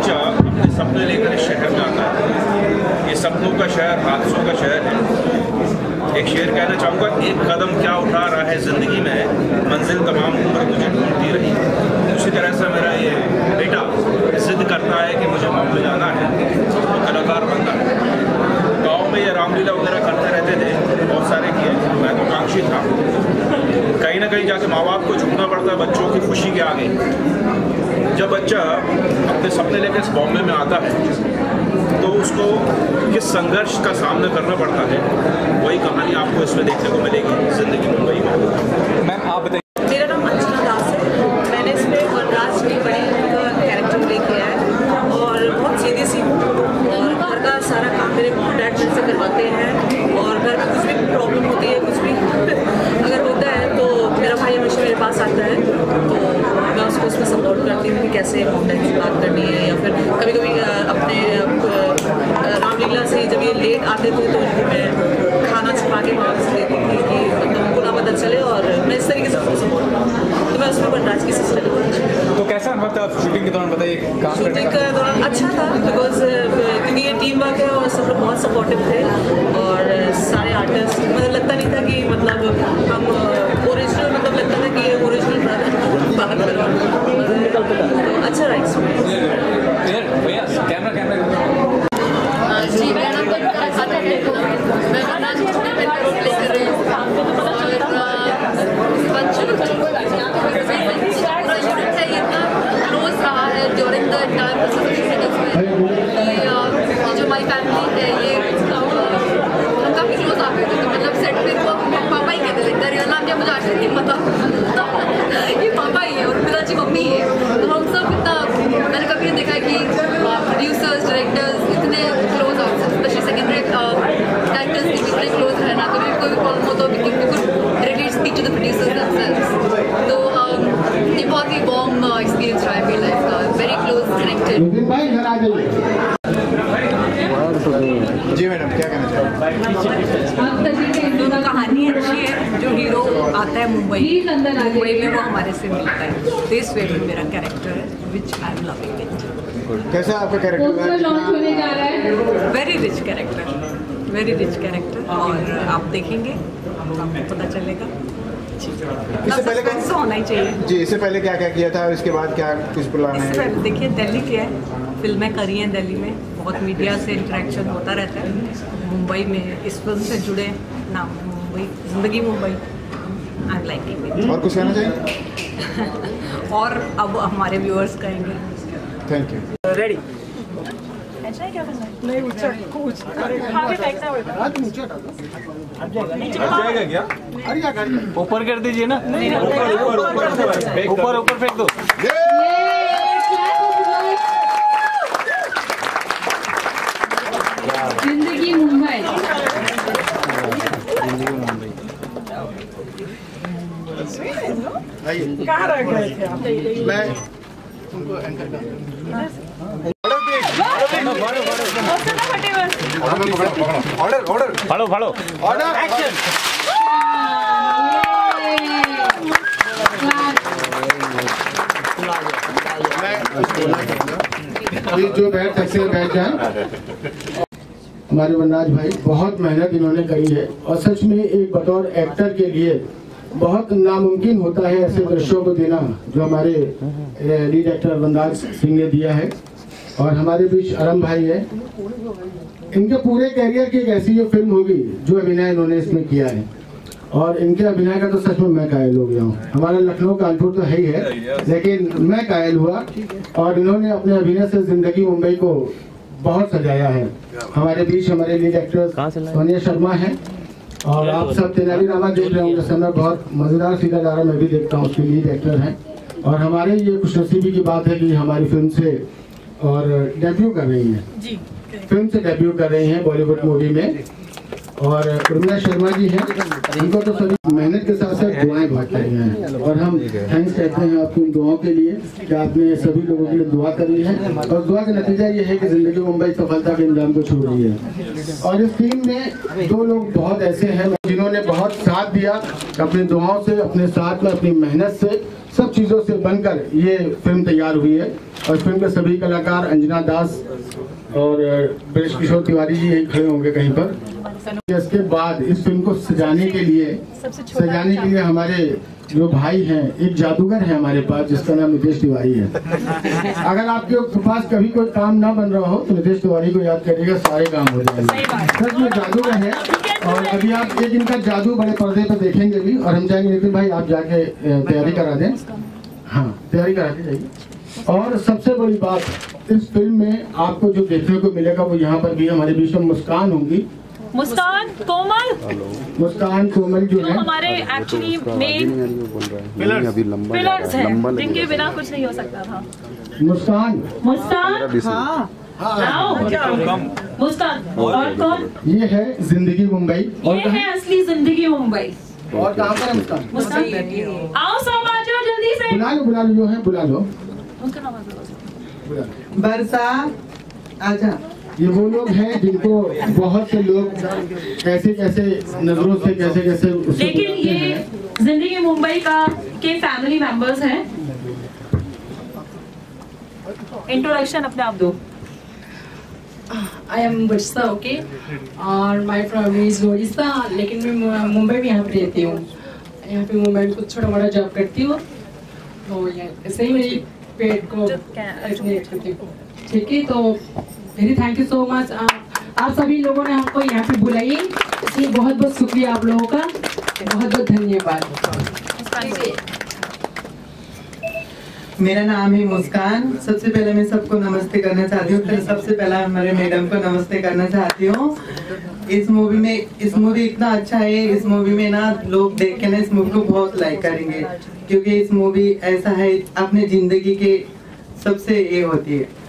बच्चा अपने सपने लेकर इस शहर में आता है, ये सपनों का शहर, हादसों का शहर है। एक शेर कहना चाहूँगा, एक कदम क्या उठा रहा है ज़िंदगी में, मंजिल तमाम उम्र तुझे ढूंढती रही। उसी तरह से मेरा ये बेटा जिद करता है कि मुझे बॉम्बे जाना है, तो कलाकार बनना है। गाँव में ये रामलीला वगैरह करते रहते थे, बहुत सारे किए, मैं तो कांक्षी था। कहीं ना कहीं जाके माँ बाप को झुकना पड़ता है बच्चों की खुशी के आगे। जब बच्चा अपने सपने लेकर इस बॉम्बे में आता है तो उसको किस संघर्ष का सामना करना पड़ता है, वही कहानी आपको इसमें देखने को मिलेगी ज़िंदगी मुंबई में। मैम आप बताइए। मेरा नाम अंजना दास है। मैंने इसमें वनराज की बड़ी का कैरेक्टर प्ले किया है और बहुत सीधी सी हूँ और घर का सारा काम मेरे मॉम डैड मेरे से करवाते हैं। और घर में कुछ भी प्रॉब्लम होती है, कुछ भी अगर होता है तो मेरा भाई हमेशा मेरे पास आता है, तो मैं उसको उसमें सपोर्ट करती हूँ कि कैसे मॉम डैड से बात करनी है। या फिर कभी कभी अपने रामलीला से जब ये लेट आते थे तो उनको मैं खाना छुपा के वापस देती थी कि मतलब उनको ना पता चले, और मैं इस तरीके से उसको सपोर्ट करती। तो मैं उसमें वनराज की सिस्टर हूँ। तो कैसा अनुभव था शूटिंग के दौरान, बताइए। शूटिंग के दौरान अच्छा था, बिकॉज क्योंकि ये टीम वर्क है और सब लोग बहुत सपोर्टिव थे और सारे आर्टिस्ट, मतलब लगता नहीं था कि मतलब हम ओरिजिनल, मतलब लगता था कि ये ओरिजिनल बात कर रहा हूँ। तो अच्छा रहा एक्सपीरियंस। भैया कैमरा जी, मेरा नाम मैं वनराज में प्ले कर रही हूँ और ये इतना क्लोज रहा है ड्यूरिंग द एंटायर प्रोसेस। जो हमारी फैमिली है ये हम काफ़ी क्लोज आ गए थे, तो मतलब सेट पे को पापा ही कहते थे। रियल नाम क्या मुझे आज नहीं पता, तो ये पापा ही है और पिता जी मम्मी ही है। तो हम सब इतना, मैंने कभी नहीं देखा है कि प्रोड्यूसर्स डायरेक्टर्स इतने close out, specially secondary directors भी इतने क्लोज रहना। कभी कोई भी प्रॉब्लम हो तो we could directly speak to the producers themselves. तो ये बहुत ही वार्म एक्सपीरियंस रहा है मेरी लाइफ का, वेरी क्लोज कनेक्टेड। जी मैडम, क्या कहना चाहिए? दोनों कहानी अच्छी है। जो हीरो आता है मुंबई में वो हमारे से मिलता है। दिस वे में मेरा कैरेक्टर है which I am loving it. कैसा आपका कैरेक्टर लॉन्च होने जा रहा है? वेरी रिच कैरेक्टर और आप देखेंगे आपको पता चलेगा। इससे पहले होना ही चाहिए। जी, इससे पहले क्या क्या किया था और इसके बाद क्या कुछ प्लान है? देखिए, दिल्ली के है, फिल्में करी हैं दिल्ली में, बहुत मीडिया से इंटरेक्शन होता रहता है। मुंबई में इस फिल्म से जुड़े, नाम मुंबई, जिंदगी Mumbai, I am liking it. और कुछ कहना चाहिए? और अब हमारे व्यूअर्स कहेंगे। Thank you. रेडी? नहीं ऊंचा कुछ जाएगा क्या? ऊपर कर दीजिए ना, ऊपर फेंक दो। जिंदगी मुंबई। कहाँ रह गए थे आप? मैं उनको एंकर करता फाड़ो ऑर्डर एक्शन। जो बैठ सकते हैं बैठ जाए। हमारे वनराज भाई बहुत मेहनत इन्होंने करी है और सच में एक बतौर एक्टर के लिए बहुत नामुमकिन होता है ऐसे दृश्यों को देना जो हमारे लीड एक्टर वनराज सिंह ने दिया है। और हमारे बीच अरम भाई है, इनके पूरे कैरियर की एक ऐसी जो फिल्म होगी जो अभिनय इन्होंने इसमें किया है और इनके अभिनय का तो सच में मैं कायल हो गया हूँ। हमारा लखनऊ कानपुर तो है ही है, लेकिन मैं कायल हुआ और इन्होंने अपने अभिनय से जिंदगी मुंबई को बहुत सजाया है। हमारे बीच हमारे लीड एक्टर सोनिया शर्मा है और आप सब तेनालीरामा देख रहे होंगे, समय बहुत मजेदार सीखा जा रहा है, मैं भी देखता हूँ, उसके लीड एक्टर हैं। और हमारे ये खुशनसीबी की बात है कि हमारी फिल्म से और डेब्यू कर रही हैं, फिल्म से डेब्यू कर रही हैं बॉलीवुड मूवी में। और उर्मिला शर्मा जी हैं, इनको तो सभी मेहनत के साथ साथ दुआएं बहुत करी हैं और हम थैंक्स कहते हैं आपकी उन दुआओं के लिए कि आपने सभी लोगों के लिए दुआ करी है और दुआ का नतीजा ये है कि जिंदगी मुंबई सफलता के इंजाम को छू रही है। और इस टीम में दो लोग बहुत ऐसे हैं जिन्होंने बहुत साथ दिया, अपनी दुआओं से, अपने साथ में, अपनी मेहनत से, सब चीज़ों से बनकर ये फिल्म तैयार हुई है। और इस फिल्म के सभी कलाकार अंजना दास और ब्रज किशोर तिवारी जी यही खड़े होंगे कहीं पर। इसके बाद इस फिल्म को सजाने के लिए हमारे जो भाई हैं, एक जादूगर है हमारे पास जिसका नाम नितेश तिवारी है। अगर आपके पास कभी कोई काम ना बन रहा हो तो नितेश तिवारी को याद करिएगा, सारे काम हो जाएंगे। सच में जादूगर है। और अभी आप एक इनका जादू बड़े पर्दे पर देखेंगे भी। और हम चाहेंगे नितिन भाई आप जाके तैयारी करा दें। हाँ, तैयारी करा के जाइए। और सबसे बड़ी बात, इस फिल्म में आपको जो देखने को मिलेगा वो यहाँ पर भी हमारे बीच में मुस्कान होंगी। मुस्कान कोमल जो है हमारे एक्चुअली मेन पिलर्स हैं, जिनके बिना कुछ नहीं हो सकता था। मुस्कान मुस्कान और कौन? ये है जिंदगी मुंबई। ये है असली जिंदगी मुंबई। और कहाँ पर है मुस्कान? आओ सब आ जाओ जल्दी से। बुला लो जो है, बुला लो। उनका नाम बरसा आजा। ये वो लोग हैं जिनको बहुत से लोग कैसे नजरों से कैसे लेकिन ये जिंदगी मुंबई का के फैमिली मेंबर्स हैं। इंट्रोडक्शन अपने आप दो। आई एम वर्षा, ओके, और माय फैमिली इज ओडिशा, लेकिन मैं मुंबई में यहाँ पे रहती हूँ। यहाँ पे मुंबई में कुछ छोटा मोटा जॉब करती हूँ, तो ऐसे ही मेरी पेट को करती हूँ। ठीक है, तो very thank you so much. आप सभी लोगों ने हमको यहाँ पे बुलाई, इसलिए बहुत बहुत शुक्रिया आप लोगों का, बहुत बहुत धन्यवाद। मेरा नाम है मुस्कान। सबसे पहले मैं सबको नमस्ते करना चाहती हूँ। फिर सबसे पहला हमारे मैडम को नमस्ते करना चाहती हूँ। इस मूवी इतना अच्छा है। इस मूवी में ना लोग देख के ना इस मूवी को बहुत लाइक करेंगे, क्योंकि इस मूवी ऐसा है अपने जिंदगी के सबसे ये होती है।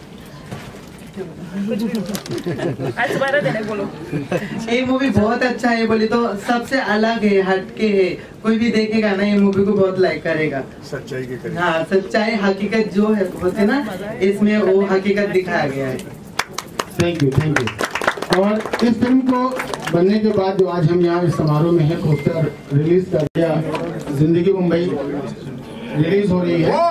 ये मूवी बहुत अच्छा है, बोले तो सबसे अलग है, हटके है। कोई भी देखेगा ना ये मूवी को बहुत लाइक करेगा। सच्चाई के करीब। हाँ, सच्चाई हकीकत जो है होते ना, इसमें वो हकीकत दिखाया गया है। Thank you. और इस फिल्म को बनने के बाद जो आज हम यहाँ इस समारोह में है, पोस्टर रिलीज कर दिया। जिंदगी मुंबई रिलीज हो रही है।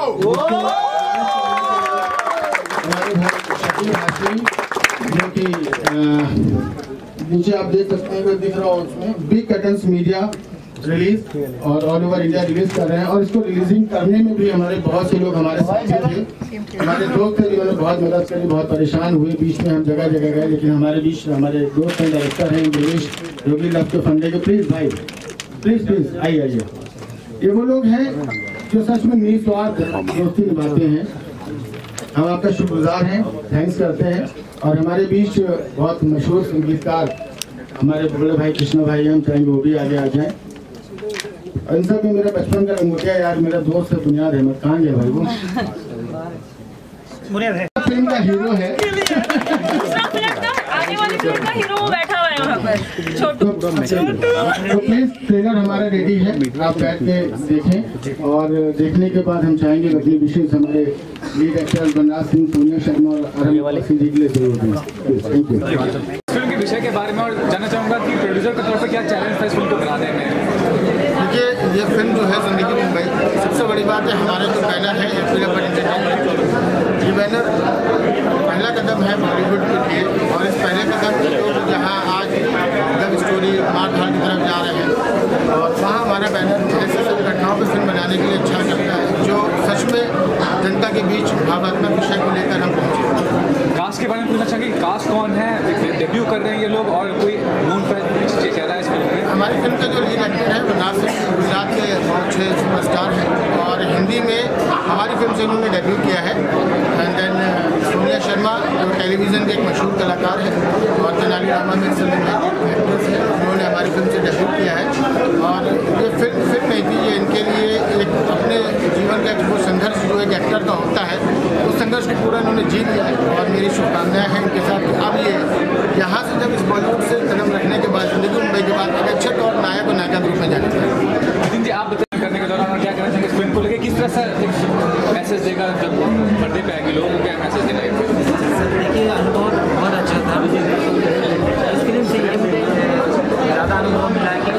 जो कि नीचे आप देख सकते हैं, दिख रहा हो उसमें बिग कर्टन्स मीडिया रिलीज और ऑल ओवर इंडिया रिलीज कर रहे हैं। और इसको रिलीजिंग करने में भी हमारे बहुत से लोग हमारे साथ थे, हमारे दोस्त थे जिन्होंने बहुत मदद करी, बहुत परेशान हुए। बीच में हम जगह गए, लेकिन हमारे बीच हमारे दोस्त हैं, डायरेक्टर हैं दिनेश, जो भी लव के फंडे के। प्लीज भाई, प्लीज आइए। ये वो लोग हैं जो सच में निस्वार्थ दोस्ती निभाते हैं। हम आपका शुक्रगुजार हैं, थैंक्स करते हैं। और हमारे बीच बहुत मशहूर संगीतकार हमारे बड़े भाई कृष्णा भाई, हम चाहेंगे वो भी आगे आ जाएं। इन सब में मेरा बचपन का लंगोटिया यार, मेरा दोस्त है बुनियाद है। मैं कहाँ गया भाई वो फिल्म का हीरो है। आने वाली फिल्म का हीरो बैठा हुआ है वहाँ पर, छोटू। तो प्लीज ट्रेलर हमारा रेडी है, आप बैठ के देखें। और देखने के बाद हम चाहेंगे अपनी विशेष हमारे लीड एक्टर बनराज सिंह, सोनिया शर्मा और अरविंद सिंह जी के लिए जरूर दें। Thank you. फिल्म के विषय के बारे में और जानना चाहूँगा कि प्रोड्यूसर के तौर पर क्या चैलेंज था इस फिल्म को बनाने में? देखिए, ये फिल्म जो है जिंदगी मुंबई, सबसे बड़ी बात है हमारा जो बैनर है ये बैनर पहला कदम है बॉलीवुड के लिए। और इस पहले कदम के लोग जहाँ आज लव स्टोरी मारधाड़ की तरफ जा रहे हैं, और वहाँ हमारा बैनर ऐसे सब घटनाओं पर फिल्म बनाने के लिए अच्छा करता है, जो सच में जनता के बीच भावनात्मक विषय को लेकर हम पहुँचे। कास्ट के बारे में पूछना चाहिए, कास्ट कौन है, डेब्यू कर रहे हैं ये लोग, और कोई नोन चीज़ें कह रहा है इस फिल्म में? हमारी फिल्म का जो लीड एक्टर है बनराज सिंह, गुजरात के बहुत अच्छे सुपरस्टार हैं, और हिंदी में हमारी फिल्म से उन्होंने डेब्यू किया है। एंड देन सोनिया शर्मा जो टेलीविज़न के एक मशहूर कलाकार है, और तेनाली रामा में फिल्म में एक्ट्रेस है, उन्होंने हमारी फिल्म से डेब्यू किया है। और ये फिल्म नहीं थी, ये इनके लिए एक अपने जीवन का वो संघर्ष जो एक एक्टर का होता है, उस संघर्ष को पूरा इन्होंने जी लिया है। और मेरी शुभकामनाएँ हैं इनके साथ कि अब ये यहाँ से जब इस बॉलीवुड से कदम रखने के बाद जिंदगी मुंबई के बाद एक अच्छे तौर नायक और नायिका के रूप में जाने चाहिए। नितिन जी, आप बताएं करने के दौरान क्या कहना चाहेंगे इस फिल्म को लेकर, किस तरह से मैसेज देगा जब पर्दे पे आएंगे लोगों को, क्या मैसेज देना है? देखिए, अनुभव बहुत अच्छा था। इस फिल्म से ये मुझे ज़्यादा अनुभव मिला कि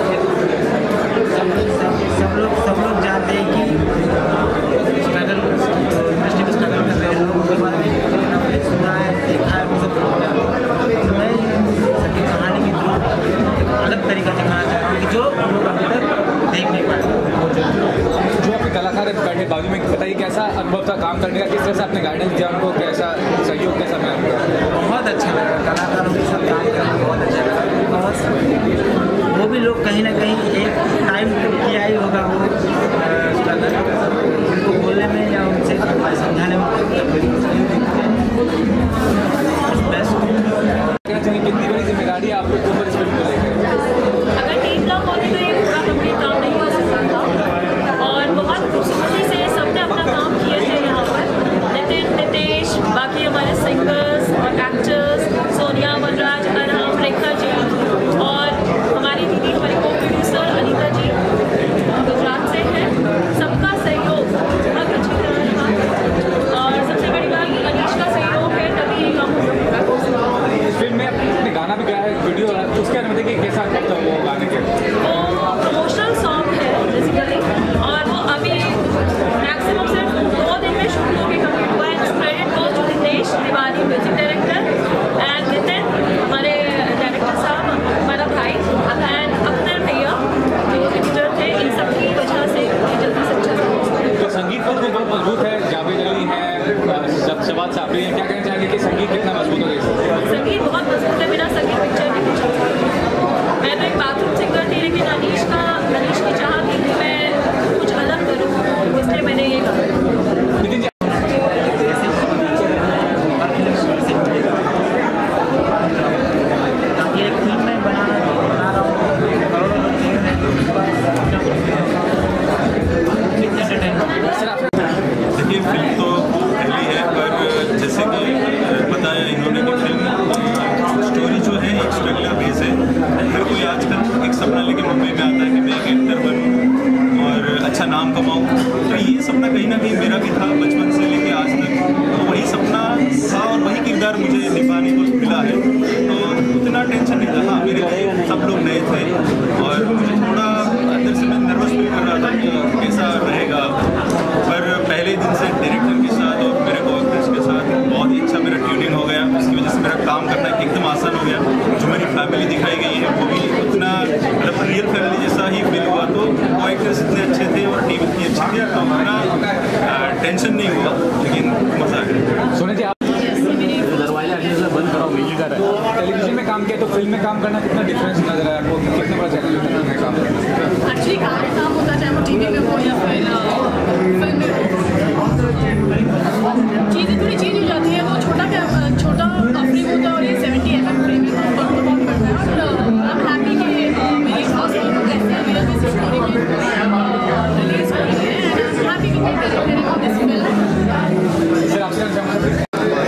सब लोग जानते हैं कि स्ट्रगल इंडस्ट्री में स्ट्रगल कर रहे हैं वालों के साथ काम करना बहुत अच्छा लगा और वो भी लोग कहीं ना कहीं एक टाइम तो किया ही होगा वो स्ट्रगल उनको बोलने में या उनसे समझाने में कितनी बड़ी जिम्मेदारी आप लोग को इस फिल्म को लेकर? अगर टीम ना होती तो ये पूरा कंप्लीट काम नहीं हो सकता था और बहुत खूबसूरती से सबने अपना काम किए थे यहाँ पर। नितिन, नितेश, बाकी हमारे सिंगर्स और एक्टर्स, सोनिया, वनराज, अरहम, रेखा जी और हमारी दीदी, हमारी को प्रोड्यूसर अनीता जी गुजरात से हैं। सबका सहयोग बहुत अच्छी तरह रहा और सबसे बड़ी बात अनीश का सहयोग है तभी ये काम हो सकता है। इस फिल्म में आपने गाना भी गाया है, वीडियो उसके अनुमति कि कैसा था वो गाने के? वो प्रमोशनल सॉन्ग है बेसिकली और वो अभी मैक्सिमम सिर्फ 2 दिन में शूट होकर कंप्लीट हुआ है। Credit goes to Nitesh Tiwari, music director, and Nitin हमारे डायरेक्टर साहब, हमारा भाई, एंड अख्तर भैया जो एडिटर थे। इन सब की वजह से जल्दी से अच्छा था। तो संगीत पर भी बहुत मजबूत है, जावेद अली है, शबाद साबरी है, क्या कहना चाहेंगे कि संगीत कितना मजबूत हो गया? संगीत बहुत मजबूत है, बिना संगीत पिक्चर भी कुछ नहीं। मैं तो एक बाथरूम सिंगर थी लेकिन अनीश की चाह थी कि मैं कुछ अलग करूँ, इसलिए मैंने ये कहा। एक फिल्म में बना रहा हूँ, करोड़ों लोग देख रहे देखिए फिल्म तो पहली है पर जैसे कि बताया इन्होंने कि फिल्म स्टोरी जो है एक स्ट्रगलर बेस है। हर कोई आजकल एक सपना लेके मुंबई में आता है कि मैं एक एक्टर बनूं और अच्छा नाम कमाऊं। तो ये सपना कहीं ना कहीं मेरा भी था बचपन से लेके आज तक, तो वही सपना था और वही किरदार मुझे निभाने को मिला है। तो उतना टेंशन नहीं था। हाँ, मेरे लिए सब लोग नए थे और मुझे थोड़ा अंदर से मैं नर्वस फील कर रहा था कि कैसा रहेगा, पर पहले दिन से डायरेक्टर के साथ और मेरे को एक्टर्स के साथ बहुत ही अच्छा मेरा ट्यूनिंग हो गया। उसकी वजह से मेरा काम करना एकदम आसान हो गया। जो मेरी फैमिली दिखाई गई है वो भी उतना मतलब रियल फैमिली जैसा ही फील हुआ। तो वो एक्टर्स इतने अच्छे थे और टीम इतनी अच्छी थी तो उतना टेंशन नहीं हुआ, लेकिन मज़ा आ गया। सोने जी आप बंद करो टेलीविजन में काम किया तो फिल्म में काम करना कितना डिफरेंस नजर आया आपको? कितना बड़ा चैलेंज होता है काम? एक्चुअली काम होता है चाहे वो टीवी में हो या फिर फिल्म में हो, चीज़ें थोड़ी चेंज हो जाती है। वो छोटा फ्रेम होता है और ये 70 mm फ्रेम है तो फर्क तो बहुत पड़ता है। और आई एम हैप्पी कि मेरी फर्स्ट रियल बेसिस स्टोरी में रिलीज हो रही है एंड आई एम हैप्पी कि मैं director of this film. Sir आपसे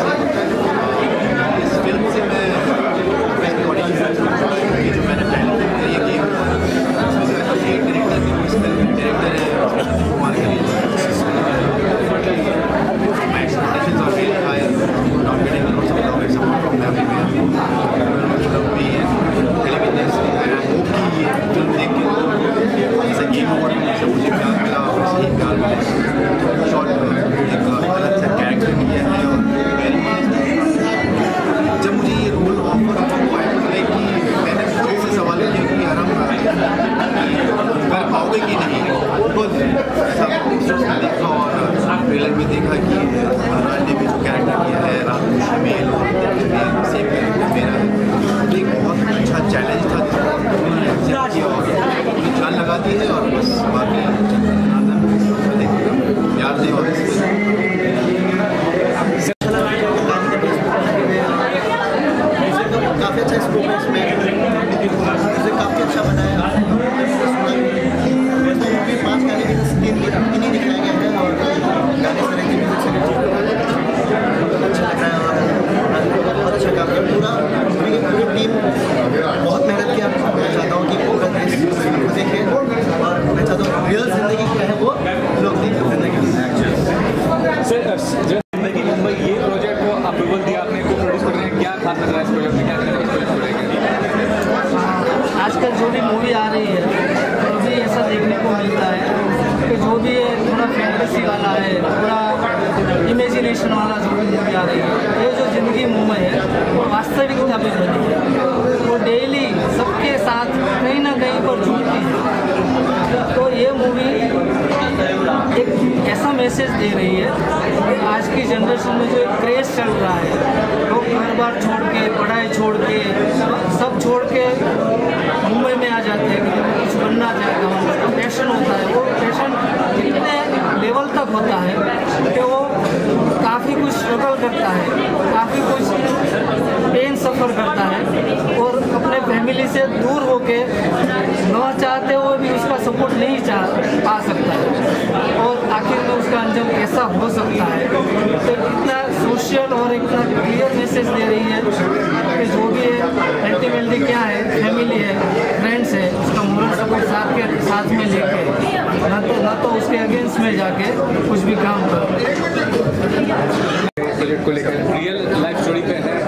ट्रेलर में देखा कि वनराज ने भी जो कैरेक्टर किया है रात में शमील और सेम कैरेक्टर मेरा है। एक बहुत अच्छा चैलेंज था उन्होंने एक्सेप्ट किया और जान लगा दी है और बस बाकी याद नहीं और काफ़ी अच्छा स्कोप है इसमें, काफ़ी अच्छा बनाया। 5 गाने के नहीं दिखाया गया है और गाने सारे के म्यूजिक से अच्छा लग रहा है और बहुत अच्छा काम किया पूरा पूरी टीम बहुत मेहनत किया। मैं चाहता हूँ कि पूरा देश को देखे और मैं चाहता हूँ रियल जिंदगी क्या है वो लोग देखें जिंदगी। जिंदगी मुंबई ये प्रोजेक्ट को अप्रूवल दिया आपने, को प्रोड्यूस कर रहे हैं, क्या खास लग रहा है इस प्रोजेक्ट में? क्या कहना आजकल जो भी मूवी आ रही है तो भी ऐसा देखने को मिलता है कि जो भी थोड़ा फैंटेसी वाला है, थोड़ा इमेजिनेशन वाला जो भी मूवी आ रही है, ये जो ज़िंदगी मुंबई है वो वास्तविकता पे बनी है। वो डेली सबके साथ कहीं ना कहीं पर जुड़ती है। तो ये मूवी एक ऐसा मैसेज दे रही है कि आज की जनरेशन में जो एक क्रेज़ चल रहा है वो घर बार छोड़ के, पढ़ाई छोड़ के, सब छोड़ के मुंबई में आ जाते हैं कि कुछ बनना चाहेगा। उसका पैशन होता है, वो पैशन इतने लेवल तक होता है कि वो काफ़ी कुछ स्ट्रगल करता है, काफ़ी कुछ पेन सफ़र करता है और अपने फैमिली से दूर होके न चाहते हुए भी उसका सपोर्ट नहीं पा सकता है और आखिर में उसका अंजाम कैसा हो सकता है। तो इतना सोशल और इतना क्लियर मैसेज दे रही है कि जो भी है अल्टीमेटली क्या है, फैमिली है, फ्रेंड्स है, उसका मोरल सपोर्ट साथ में लेके ना तो उसके अगेंस्ट में जाके कुछ भी काम करो। प्रोजेक्ट को लेकर रियल लाइफ स्टोरी पे है,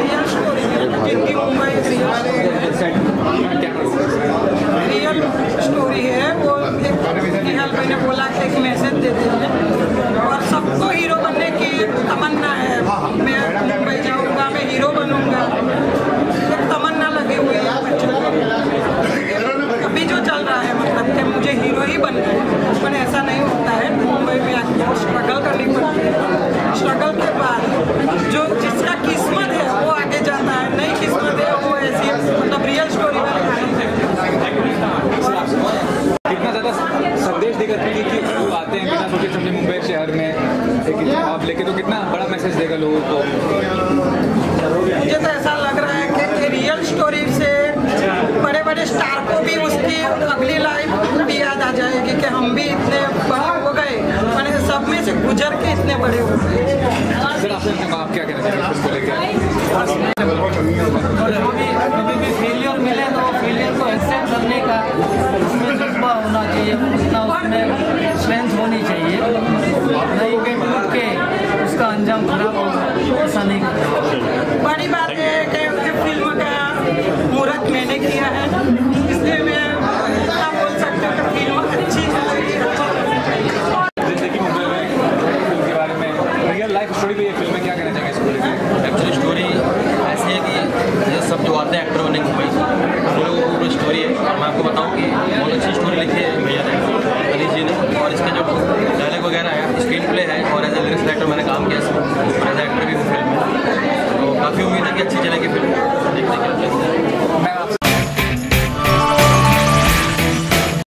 रियल स्टोरी है। वो निहाल भाई ने बोला कि एक मैसेज देते हैं और सबको हीरो बनने की तमन्ना है। मैं मुंबई जाऊंगा, मैं हीरो बनूंगा, एक तमन्ना लगी हुई है बच्चों को। अभी जो चल रहा है मतलब कि मुझे हीरो ही बनना है, पर ऐसा नहीं होता है। मुंबई में आके स्ट्रगल करनी पड़ती है। स्ट्रगल के बाद जो जिसका किस्मत है वो आगे जाता है, नई किस्मत है वो ऐसी मतलब रियल स्टोरी में कितना ज़्यादा संदेश देगा कि लोग आते हैं बिना सोचे समझे मुंबई शहर में एक जॉब लेके, तो कितना बड़ा मैसेज देगा लोगों को। मुझे तो ऐसा लग रहा है कि रियल स्टोरी से बड़े बड़े स्टार को भी उसकी अगली लाइफ भी याद आ जाएगी कि हम भी इतने बड़े हो गए, मैंने सब में से गुजर के इतने बड़े हो गए। सर आप क्या कहना चाहेंगे इसको लेकर? कभी भी फेलियर मिले तो फेलियर को एक्सेप्ट करने का उसमें जज्बा होना चाहिए, उतना उसमें स्ट्रेंथ होनी चाहिए, नहीं कि टूट के उसका अंजाम खराब होगा, ऐसा नहीं करना। बड़ी बात है कि फिल्म का मुहूर्त मैंने किया है, इसलिए मैं इतना बोल सकता हूँ कि फिल्म अच्छी है। जिंदगी मुंबई में फिल्म के बारे में रियल लाइफ स्टोरी भी ये फिल्म में क्या कहना चाहेंगे इसको लेकर? एक्चुअली स्टोरी ऐसी है कि ये सब जो आते हैं एक्टर बने मुंबई से, उन लोगों को पूरी स्टोरी है। मैं आपको बताऊं कि बहुत अच्छी स्टोरी लिखी है भैया ने, अली जी ने, और इसके जो डायलॉग वगैरह है, स्क्रीन प्ले है और एज ए लिरिक्स राइटर मैंने काम किया इसमें और एज ए एक्टर भी फिल्म में, तो काफ़ी उम्मीद है कि अच्छी चलेगी फिल्म, देखने के लिए।